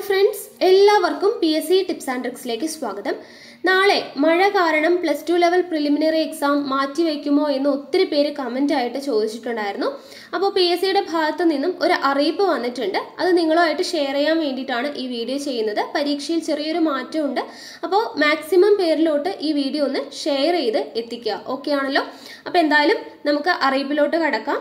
Friends, എല്ലാവർക്കും PSC tips and ട്രിക്സിലേക്ക് സ്വാഗതം. നാളെ മഴ കാരണം +2 ലെവൽ പ്രിലിമിനറി എക്സാം മാറ്റിവെക്കുമോ എന്ന് ഒത്തിരി പേര് കമന്റ് ആയിട്ട് ചോദിച്ചിട്ടുണ്ടായിരുന്നു. അപ്പോൾ PSCയുടെ ഭാഗത്തു നിന്നും ഒരു അറിയിപ്പ് വന്നിട്ടുണ്ട്. അത് നിങ്ങളുമായിട്ട് ഷെയർ ചെയ്യാൻ വേണ്ടിയിട്ടാണ് ഈ വീഡിയോ ചെയ്യുന്നത്. പരീക്ഷയിൽ ചെറിയൊരു മാറ്റമുണ്ട്. അപ്പോൾ മാക്സിമം പേരിലോട്ട് ഈ വീഡിയോ ഒന്ന് ഷെയർ ചെയ്ത് എത്തിക്കുക. ഓക്കെ ആണല്ലോ? അപ്പോൾ എന്തായാലും നമുക്ക് അറിയിപ്പിലോട്ട് കടക്കാം.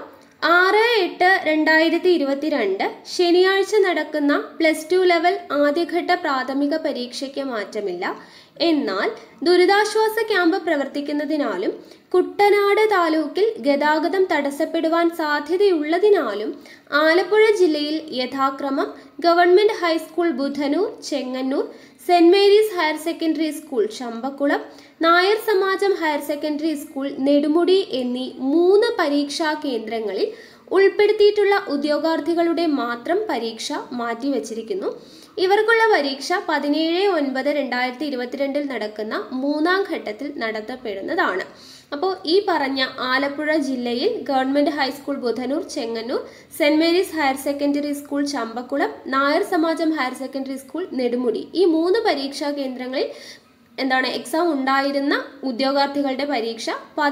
6/8/2022 ശനിയാഴ്ച നടക്കുന്ന +2 ലെവൽ ആദ്യഘട്ട പ്രാഥമിക പരീക്ഷയ്ക്ക് മാറ്റമില്ല. എന്നാൽ ദുരിതാശ്വാസ ക്യാമ്പ് പ്രവർത്തിക്കുന്നതിനാലും കുട്ടനാട് താലൂക്കിൽ ഗതാഗതം തടസ്സപ്പെടുവാൻ സാധ്യതയുള്ളതിനാലും ആലപ്പുഴ ജില്ലയിൽ യഥാക്രമം government high school Budhanur, Chengannur, Saint Mary's higher secondary school Champakulam, Nair Samajam higher secondary school Nedumudi എന്നീ 3 പരീക്ഷാ കേന്ദ്രങ്ങളിൽ ഉൾപ്പെടുത്തിയിട്ടുള്ള ഉദ്യോഗാർത്ഥികളുടെ മാത്രം പരീക്ഷ മാറ്റിവെച്ചിരിക്കുന്നു. ഇവർക്കുള്ള പരീക്ഷ 17/9/2022 നടക്കുന്ന 3ാം ഘട്ടത്തിൽ നടത്തപ്പെടുന്നതാണ്. അപ്പോൾ ഈ പറഞ്ഞ ആലപ്പുഴ ജില്ലയിൽ government high school Budhanur, Chengannur, Saint Mary's higher secondary school Champakulam, Nair Samajam higher secondary school Nedumudi ഈ 3 പരീക്ഷാ കേന്ദ്രങ്ങളിൽ എക്സാം ഉണ്ടായിരുന്ന ഉദ്യോഗാർത്ഥികളുടെ പരീക്ഷ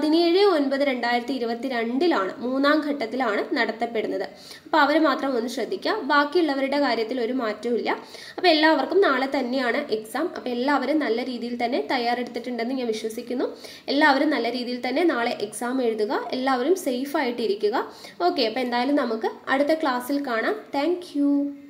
17/9/2022 3ാം ഘട്ടത്തിലാണ് നടത്തപ്പെടുന്നത്. അപ്പോൾ അവർ മാത്രം ഒന്ന് ശ്രദ്ധിക്കുക. ബാക്കിയുള്ളവരുടെ കാര്യത്തിൽ ഒരു മാറ്റവും ഇല്ല. അപ്പോൾ എല്ലാവർക്കും നാളെ തന്നെയാണ് എക്സാം. അപ്പോൾ എല്ലാവരും നല്ല രീതിയിൽ തന്നെ തയ്യാറെടുത്തിട്ടുണ്ടെന്ന് ഞാൻ വിശ്വസിക്കുന്നു. എല്ലാവരും നല്ല രീതിയിൽ തന്നെ നാളെ എക്സാം എഴുതുക. എല്ലാവരും സേഫ് ആയിട്ട് ഇരിക്കുക. ഓക്കെ, അപ്പോൾ എന്തായാലും നമുക്ക് അടുത്ത ക്ലാസ്സിൽ കാണാം. താങ്ക്